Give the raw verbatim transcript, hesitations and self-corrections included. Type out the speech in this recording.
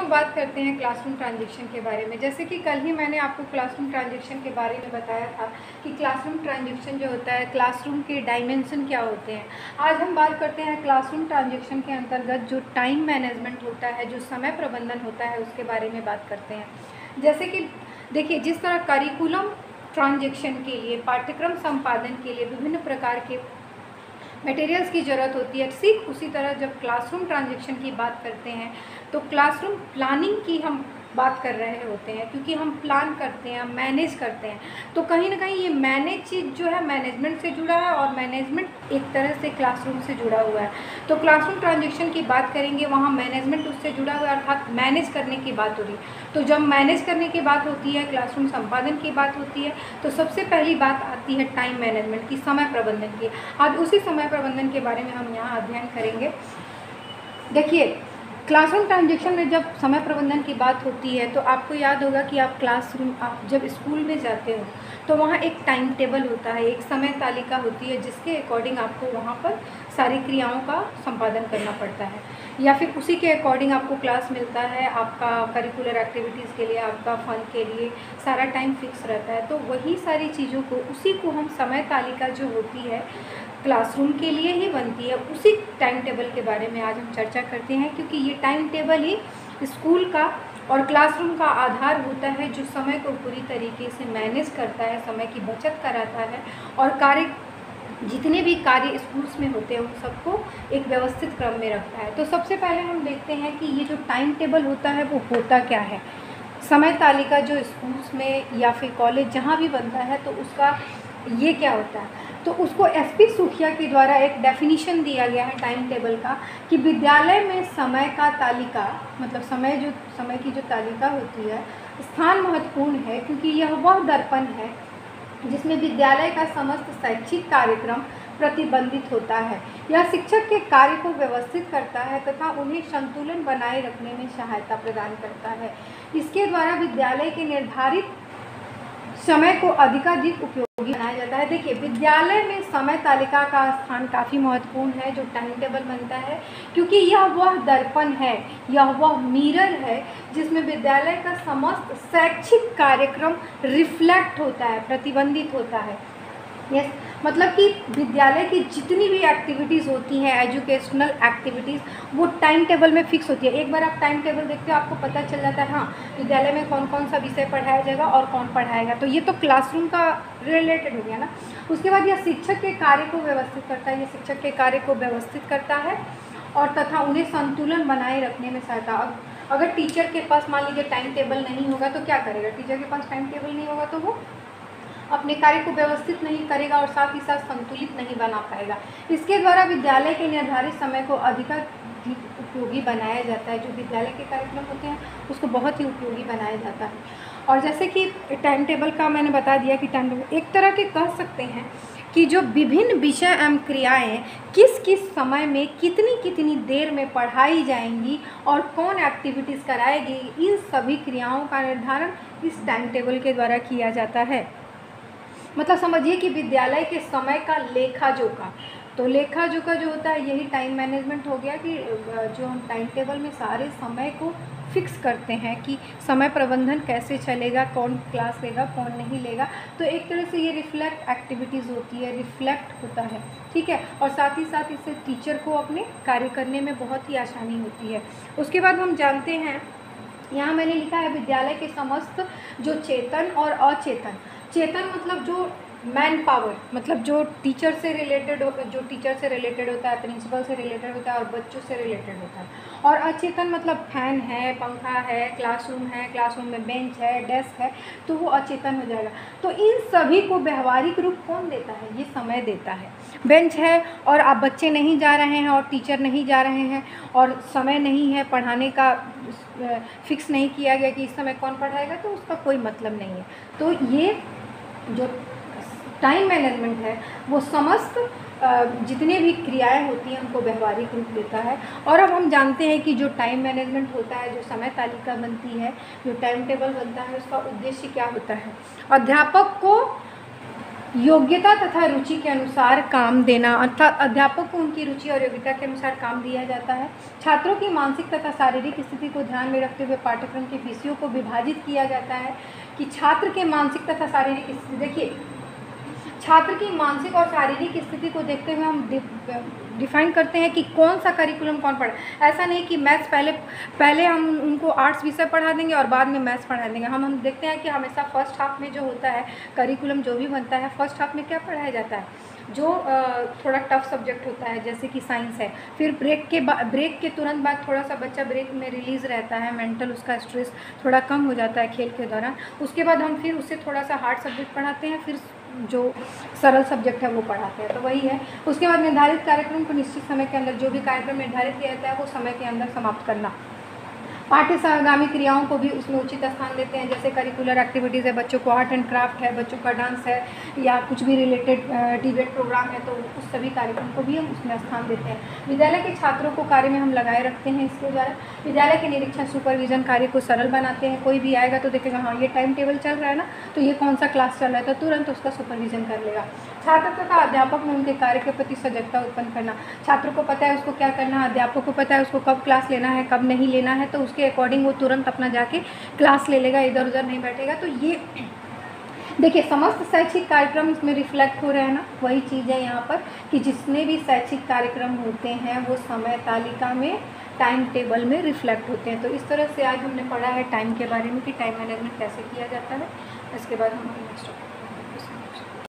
लोग बात करते हैं क्लासरूम ट्रांजिशन के बारे में। जैसे कि कल ही मैंने आपको क्लासरूम ट्रांजिशन के बारे में बताया था कि क्लासरूम ट्रांजिशन जो होता है, क्लासरूम के डायमेंशन क्या होते हैं। आज हम बात करते हैं क्लासरूम ट्रांजिशन के अंतर्गत जो टाइम मैनेजमेंट होता है, जो समय प्रबंधन होता है, उसके बारे में बात करते हैं। जैसे कि देखिए, जिस तरह करिकुलम ट्रांजिशन के लिए, पाठ्यक्रम संपादन के लिए विभिन्न प्रकार के मटेरियल्स की ज़रूरत होती है, ठीक उसी तरह जब क्लासरूम ट्रांजिशन की बात करते हैं तो क्लासरूम प्लानिंग की हम बात कर रहे होते हैं, क्योंकि हम प्लान करते हैं, हम मैनेज करते हैं। तो कहीं ना कहीं ये मैनेज चीज़ जो है मैनेजमेंट से जुड़ा है, और मैनेजमेंट एक तरह से क्लासरूम से जुड़ा हुआ है। तो क्लासरूम ट्रांजिशन की बात करेंगे, वहाँ मैनेजमेंट उससे जुड़ा हुआ है, अर्थात मैनेज करने की बात हो रही है। तो जब मैनेज करने की बात होती है, क्लासरूम संपादन की बात होती है, तो सबसे पहली बात आती है टाइम मैनेजमेंट की, समय प्रबंधन की। आज उसी समय प्रबंधन के बारे में हम यहाँ अध्ययन करेंगे। देखिए, क्लासरूम ट्रांजिशन में जब समय प्रबंधन की बात होती है तो आपको याद होगा कि आप क्लासरूम आप जब स्कूल में जाते हो तो वहाँ एक टाइम टेबल होता है, एक समय तालिका होती है, जिसके अकॉर्डिंग आपको वहाँ पर सारी क्रियाओं का संपादन करना पड़ता है, या फिर उसी के अकॉर्डिंग आपको क्लास मिलता है। आपका करिकुलर एक्टिविटीज़ के लिए, आपका फन के लिए सारा टाइम फिक्स रहता है। तो वही सारी चीज़ों को, उसी को हम समय तालिका जो होती है क्लासरूम के लिए ही बनती है, उसी टाइम टेबल के बारे में आज हम चर्चा करते हैं, क्योंकि ये टाइम टेबल ही स्कूल का और क्लासरूम का आधार होता है, जो समय को पूरी तरीके से मैनेज करता है, समय की बचत कराता है, और कार्य जितने भी कार्य स्कूल्स में होते हैं उन सबको एक व्यवस्थित क्रम में रखता है। तो सबसे पहले हम देखते हैं कि ये जो टाइम टेबल होता है वो होता क्या है। समय तालिका जो स्कूल्स में या फिर कॉलेज जहाँ भी बनता है तो उसका ये क्या होता है, तो उसको एस पी सूखिया के द्वारा एक डेफिनेशन दिया गया है टाइम टेबल का, कि विद्यालय में समय का तालिका, मतलब समय जो समय की जो तालिका होती है, स्थान महत्वपूर्ण है, क्योंकि यह वह दर्पण है जिसमें विद्यालय का समस्त शैक्षिक कार्यक्रम प्रतिबंधित होता है। यह शिक्षक के कार्य को व्यवस्थित करता है तथा उन्हें संतुलन बनाए रखने में सहायता प्रदान करता है। इसके द्वारा विद्यालय के निर्धारित समय को अधिकाधिक उपयोगी बनाया जाता है। देखिए, विद्यालय में समय तालिका का स्थान काफ़ी महत्वपूर्ण है जो टाइम टेबल बनता है, क्योंकि यह वह दर्पण है, यह वह मिरर है जिसमें विद्यालय का समस्त शैक्षिक कार्यक्रम रिफ्लेक्ट होता है, प्रतिबंधित होता है। यस, मतलब कि विद्यालय की जितनी भी एक्टिविटीज़ होती हैं, एजुकेशनल एक्टिविटीज़, वो टाइम टेबल में फिक्स होती है। एक बार आप टाइम टेबल देखते हो आपको पता चल जाता है हाँ विद्यालय में कौन कौन सा विषय पढ़ाया जाएगा और कौन पढ़ाएगा। तो ये तो क्लासरूम का रिलेटेड हो गया ना। उसके बाद यह शिक्षक के कार्य को व्यवस्थित करता है, ये शिक्षक के कार्य को व्यवस्थित करता है और तथा उन्हें संतुलन बनाए रखने में सहायता। अगर टीचर के पास मान लीजिए टाइम टेबल नहीं होगा तो क्या करेगा, टीचर के पास टाइम टेबल नहीं होगा तो वो अपने कार्य को व्यवस्थित नहीं करेगा और साथ ही साथ संतुलित नहीं बना पाएगा। इसके द्वारा विद्यालय के निर्धारित समय को अधिकाधिक उपयोगी बनाया जाता है। जो विद्यालय के कार्यक्रम होते हैं उसको बहुत ही उपयोगी बनाया जाता है। और जैसे कि टाइम टेबल का मैंने बता दिया कि टाइम टेबल एक तरह के कह सकते हैं कि जो विभिन्न विषय एवं क्रियाएं किस किस समय में कितनी कितनी देर में पढ़ाई जाएंगी और कौन एक्टिविटीज़ कराएगी, इन सभी क्रियाओं का निर्धारण इस टाइम टेबल के द्वारा किया जाता है। मतलब समझिए कि विद्यालय के समय का लेखा जोखा, तो लेखा जोखा जो होता है यही टाइम मैनेजमेंट हो गया, कि जो हम टाइम टेबल में सारे समय को फिक्स करते हैं कि समय प्रबंधन कैसे चलेगा, कौन क्लास लेगा कौन नहीं लेगा। तो एक तरह से ये रिफ्लेक्ट एक्टिविटीज़ होती है, रिफ्लेक्ट होता है, ठीक है। और साथ ही साथ इससे टीचर को अपने कार्य करने में बहुत ही आसानी होती है। उसके बाद हम जानते हैं, यहाँ मैंने लिखा है विद्यालय के समस्त जो चेतन और अचेतन, चेतन मतलब जो मैन पावर, मतलब जो टीचर से रिलेटेड हो, जो टीचर से रिलेटेड होता है, प्रिंसिपल से रिलेटेड होता है और बच्चों से रिलेटेड होता है। और अचेतन मतलब फैन है, पंखा है, क्लासरूम है, क्लासरूम में बेंच है, डेस्क है, तो वो अचेतन हो जाएगा। तो इन सभी को व्यवहारिक रूप कौन देता है, ये समय देता है। बेंच है और आप बच्चे नहीं जा रहे हैं और टीचर नहीं जा रहे हैं और समय नहीं है पढ़ाने का, फिक्स नहीं किया गया कि इस समय कौन पढ़ाएगा, तो उसका कोई मतलब नहीं है। तो ये जो टाइम मैनेजमेंट है वो समस्त जितने भी क्रियाएं होती हैं उनको व्यवहारिक रूप देता है। और अब हम जानते हैं कि जो टाइम मैनेजमेंट होता है, जो समय तालिका बनती है, जो टाइम टेबल बनता है, उसका उद्देश्य क्या होता है। अध्यापक को योग्यता तथा रुचि के अनुसार काम देना, अर्थात अध्यापक को उनकी रुचि और योग्यता के अनुसार काम दिया जाता है। छात्रों की मानसिक तथा शारीरिक स्थिति को ध्यान में रखते हुए पाठ्यक्रम के विषयों को विभाजित किया जाता है कि छात्र के मानसिक तथा शारीरिक स्थिति, देखिए छात्र की मानसिक और शारीरिक स्थिति को देखते हुए हम डिफाइन करते हैं कि कौन सा करिकुलम कौन पढ़े। ऐसा नहीं कि मैथ्स पहले पहले हम उनको आर्ट्स विषय पढ़ा देंगे और बाद में मैथ्स पढ़ा देंगे। हम हम देखते हैं कि हमेशा फर्स्ट हाफ में जो होता है करिकुलम जो भी बनता है, फर्स्ट हाफ में क्या पढ़ाया जाता है, जो थोड़ा टफ सब्जेक्ट होता है जैसे कि साइंस है। फिर ब्रेक के बाद ब्रेक के तुरंत बाद थोड़ा सा बच्चा ब्रेक में रिलीज़ रहता है, मेंटल उसका स्ट्रेस थोड़ा कम हो जाता है खेल के दौरान। उसके बाद हम फिर उससे थोड़ा सा हार्ड सब्जेक्ट पढ़ाते हैं, फिर जो सरल सब्जेक्ट है वो पढ़ाते हैं। तो वही है। उसके बाद निर्धारित कार्यक्रम को निश्चित समय के अंदर, जो भी कार्यक्रम निर्धारित किया जाता है वो समय के अंदर समाप्त करना। पाठ्य सहगामी क्रियाओं को भी उसमें उचित स्थान देते हैं, जैसे करिकुलर एक्टिविटीज़ है, बच्चों को आर्ट एंड क्राफ्ट है, बच्चों का डांस है या कुछ भी रिलेटेड डिबेट प्रोग्राम है, तो उस सभी कार्यक्रम को भी हम उसमें स्थान देते हैं। विद्यालय के छात्रों को कार्य में हम लगाए रखते हैं इसके द्वारा। विद्यालय के निरीक्षण सुपरविजन कार्य को सरल बनाते हैं। कोई भी आएगा तो देखेगा हाँ ये टाइम टेबल चल रहा है ना, तो ये कौन सा क्लास चल रहा है, तो तुरंत उसका सुपरविजन कर लेगा। छात्र तथा अध्यापक में उनके कार्य के प्रति सजगता उत्पन्न करना। छात्र को पता है उसको क्या करना है, अध्यापक को पता है उसको कब क्लास लेना है कब नहीं लेना है, तो उसके अकॉर्डिंग वो तुरंत अपना जाके क्लास ले लेगा, इधर उधर नहीं बैठेगा। तो ये देखिए समस्त शैक्षिक कार्यक्रम इसमें रिफ्लेक्ट हो रहे हैं ना, वही चीज़ है यहाँ पर कि जितने भी शैक्षिक कार्यक्रम होते हैं वो समय तालिका में, टाइम टेबल में रिफ्लेक्ट होते हैं। तो इस तरह से आज हमने पढ़ा है टाइम के बारे में कि टाइम मैनेजमेंट कैसे किया जाता है। इसके बाद हम नेक्स्ट